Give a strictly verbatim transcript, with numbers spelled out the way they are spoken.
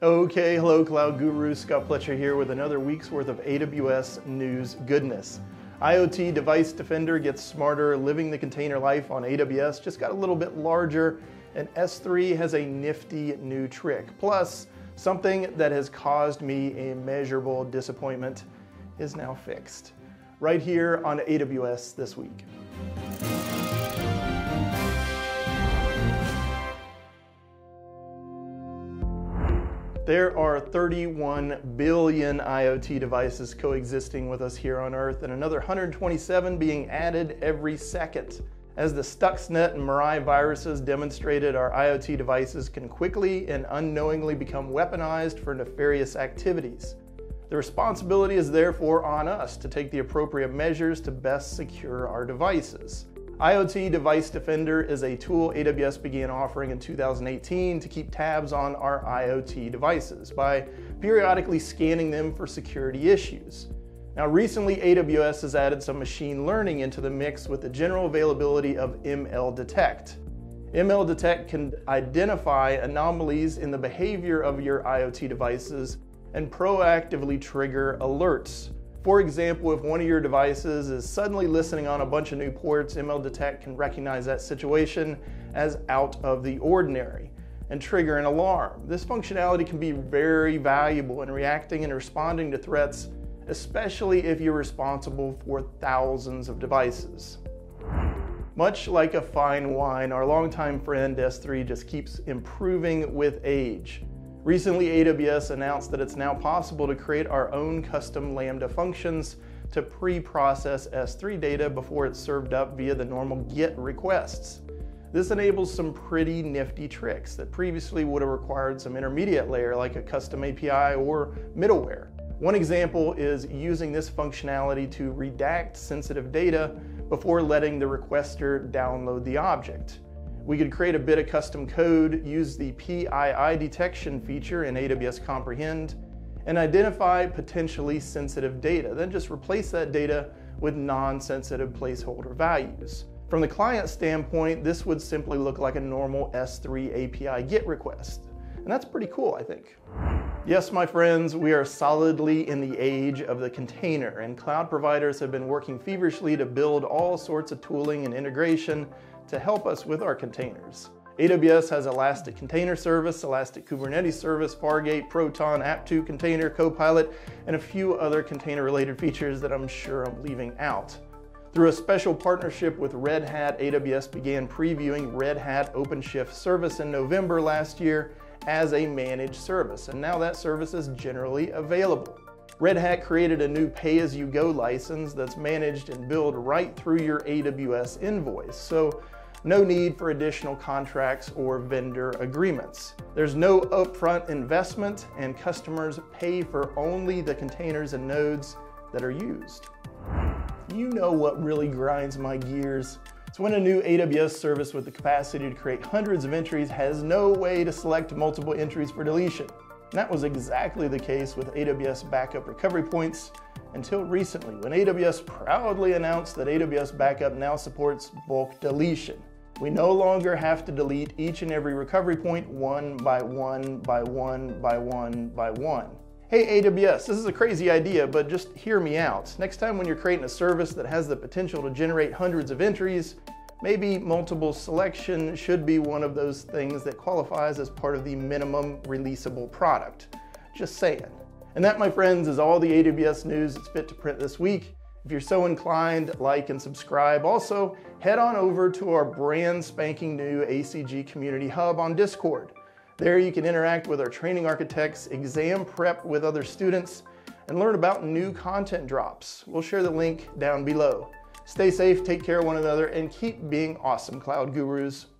Okay, hello Cloud Gurus, Scott Pletcher here with another week's worth of A W S news goodness. IoT Device Defender gets smarter, living the container life on A W S just got a little bit larger, and S three has a nifty new trick. Plus, something that has caused me immeasurable disappointment is now fixed. Right here on A W S This Week. There are thirty-one billion IoT devices coexisting with us here on Earth, and another one hundred twenty-seven being added every second. As the Stuxnet and Mirai viruses demonstrated, our IoT devices can quickly and unknowingly become weaponized for nefarious activities. The responsibility is therefore on us to take the appropriate measures to best secure our devices. IoT Device Defender is a tool A W S began offering in two thousand eighteen to keep tabs on our IoT devices by periodically scanning them for security issues. Now recently A W S has added some machine learning into the mix with the general availability of M L Detect. M L Detect can identify anomalies in the behavior of your IoT devices and proactively trigger alerts. For example, if one of your devices is suddenly listening on a bunch of new ports, M L Detect can recognize that situation as out of the ordinary and trigger an alarm. This functionality can be very valuable in reacting and responding to threats, especially if you're responsible for thousands of devices. Much like a fine wine, our longtime friend S three just keeps improving with age. Recently, A W S announced that it's now possible to create our own custom Lambda functions to pre-process S three data before it's served up via the normal GET requests. This enables some pretty nifty tricks that previously would have required some intermediate layer like a custom A P I or middleware. One example is using this functionality to redact sensitive data before letting the requester download the object. We could create a bit of custom code, use the P I I detection feature in A W S Comprehend, and identify potentially sensitive data, then just replace that data with non-sensitive placeholder values. From the client standpoint, this would simply look like a normal S three A P I GET request. And that's pretty cool, I think. Yes, my friends, we are solidly in the age of the container, and cloud providers have been working feverishly to build all sorts of tooling and integration to help us with our containers. A W S has Elastic Container Service, Elastic Kubernetes Service, Fargate, Proton, app two Container, Copilot, and a few other container-related features that I'm sure I'm leaving out. Through a special partnership with Red Hat, A W S began previewing Red Hat OpenShift Service in November last year as a managed service, and now that service is generally available. Red Hat created a new pay-as-you-go license that's managed and billed right through your A W S invoice, so no need for additional contracts or vendor agreements. There's no upfront investment, and customers pay for only the containers and nodes that are used. You know what really grinds my gears? It's when a new A W S service with the capacity to create hundreds of entries has no way to select multiple entries for deletion. And that was exactly the case with A W S Backup recovery points until recently, when A W S proudly announced that A W S Backup now supports bulk deletion. We no longer have to delete each and every recovery point one by one by one by one by one. Hey A W S, this is a crazy idea, but just hear me out. Next time when you're creating a service that has the potential to generate hundreds of entries, maybe multiple selection should be one of those things that qualifies as part of the minimum releasable product. Just saying. And that, my friends, is all the A W S news that's fit to print this week. If you're so inclined, like and subscribe. Also, head on over to our brand spanking new A C G Community Hub on Discord. There you can interact with our training architects, exam prep with other students, and learn about new content drops. We'll share the link down below. Stay safe, take care of one another, and keep being awesome, Cloud Gurus.